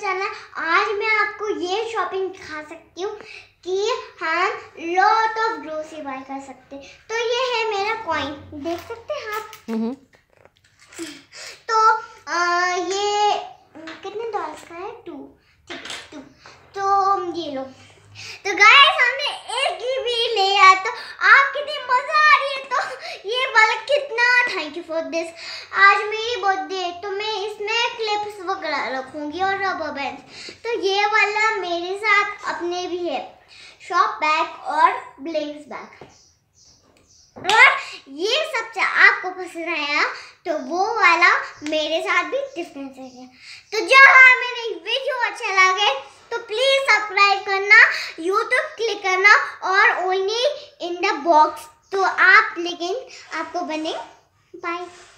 Channel. आज मैं आपको ये शॉपिंग दिखा सकती हूँ कि हम लॉट ऑफ ग्रोसरी बाय कर सकते हैं। तो ये है मेरा कॉइन, देख सकते हैं आप। तो ये कितने डॉलर्स का है? 2। तो ये लो। तो गाइस हमने एक भी लिया, तो आप कितनी मजा आ रही है। तो ये वाला कितना, थैंक यू फॉर दिस। आज मेरी बर्थडे है तो मैं इसमें क्लिप्स वगैरह रखूंगी और रबर बैंड। तो ये वाला मेरे साथ अपने भी है, शॉप बैग और ब्लिंक्स बैग। और ये सब आपको पसंद आया तो वो वाला मेरे साथ भी डिफरेंस है। तो जब मेरी वीडियो अच्छा लगे तो प्लीज सब्सक्राइब करना, यूट्यूब क्लिक करना और ओनली इन द बॉक्स तो आप, लेकिन आपको बने। बाय।